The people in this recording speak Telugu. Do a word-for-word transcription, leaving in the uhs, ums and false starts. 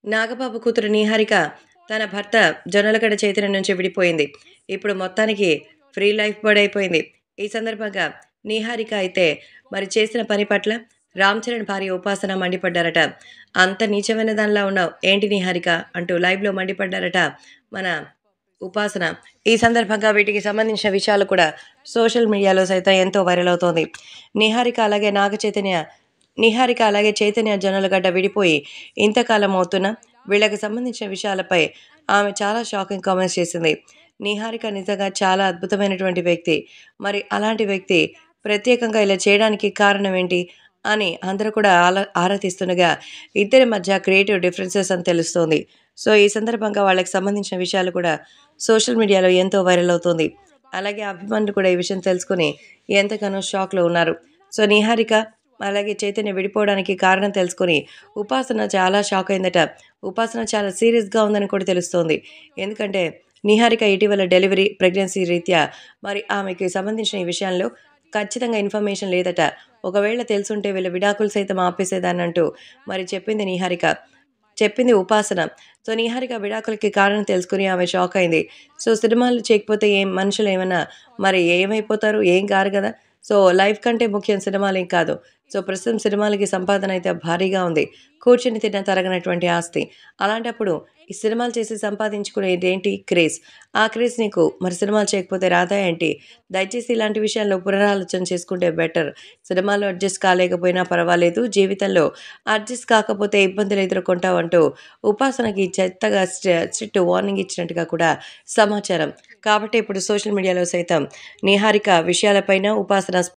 నాగబాబు కూతురు నిహారిక తన భర్త జొన్నలగడ్డ చైతన్య నుంచి విడిపోయింది. ఇప్పుడు మొత్తానికి ఫ్రీ లైఫ్ బర్డ్ అయిపోయింది. ఈ సందర్భంగా నిహారిక అయితే మరి చేసిన పని పట్ల రామ్ చరణ్ భార్య ఉపాసన మండిపడ్డారట. అంత నీచమైన దానిలా ఉన్నావు ఏంటి నిహారిక అంటూ లైవ్లో మండిపడ్డారట మన ఉపాసన. ఈ సందర్భంగా వీటికి సంబంధించిన విషయాలు కూడా సోషల్ మీడియాలో సైతం ఎంతో వైరల్ అవుతోంది. నిహారిక అలాగే నాగ చైతన్య నిహారిక అలాగే చైతన్య జొన్నలగడ్డ విడిపోయి ఇంతకాలం అవుతున్నా వీళ్ళకి సంబంధించిన విషయాలపై ఆమె చాలా షాకింగ్ కామెంట్స్ చేసింది. నిహారిక నిజంగా చాలా అద్భుతమైనటువంటి వ్యక్తి. మరి అలాంటి వ్యక్తి ప్రత్యేకంగా ఇలా చేయడానికి కారణం ఏంటి అని అందరూ కూడా ఆలా ఆరా తీస్తుండగా ఇద్దరి మధ్య క్రియేటివ్ డిఫరెన్సెస్ అని తెలుస్తోంది. సో ఈ సందర్భంగా వాళ్ళకి సంబంధించిన విషయాలు కూడా సోషల్ మీడియాలో ఎంతో వైరల్ అవుతుంది. అలాగే అభిమానులు కూడా ఈ విషయం తెలుసుకుని ఎంతగానో షాక్లో ఉన్నారు. సో నిహారిక అలాగే చైతన్య విడిపోవడానికి కారణం తెలుసుకొని ఉపాసన చాలా షాక్ అయిందట. ఉపాసన చాలా సీరియస్గా ఉందని కూడా తెలుస్తోంది. ఎందుకంటే నిహారిక ఇటీవల డెలివరీ ప్రెగ్నెన్సీ రీత్యా మరి ఆమెకి సంబంధించిన ఈ విషయంలో ఖచ్చితంగా ఇన్ఫర్మేషన్ లేదట. ఒకవేళ తెలుసుంటే వీళ్ళ విడాకులు సైతం ఆపేసేదాన్నంటూ మరి చెప్పింది నిహారిక చెప్పింది ఉపాసన. సో నిహారిక విడాకులకి కారణం తెలుసుకుని ఆమె షాక్ అయింది. సో సినిమాలు చేయకపోతే ఏం మనుషులు ఏమన్నా మరి ఏమైపోతారు, ఏం కారు కదా. సో లైఫ్ కంటే ముఖ్యం సినిమాలేం కాదు. సో ప్రస్తుతం సినిమాలకి సంపాదన అయితే భారీగా ఉంది. కూర్చుని తిన్న తరగనటువంటి ఆస్తి. అలాంటప్పుడు ఈ సినిమాలు చేసి సంపాదించుకునేది ఏంటి క్రేజ్. ఆ క్రేజ్ నీకు మరి సినిమాలు చేయకపోతే రాదా ఏంటి? దయచేసి ఇలాంటి విషయాల్లో పునరాలోచన చేసుకుంటే బెటర్. సినిమాలో అడ్జస్ట్ కాలేకపోయినా పర్వాలేదు, జీవితంలో అడ్జస్ట్ కాకపోతే ఇబ్బందులు ఎదుర్కొంటావంటూ ఉపాసనకి చెత్తగా స్ట్రిక్ట్ వార్నింగ్ ఇచ్చినట్టుగా కూడా సమాచారం. కాబట్టి ఇప్పుడు సోషల్ మీడియాలో సైతం నిహారిక విషయాలపైన ఉపాసన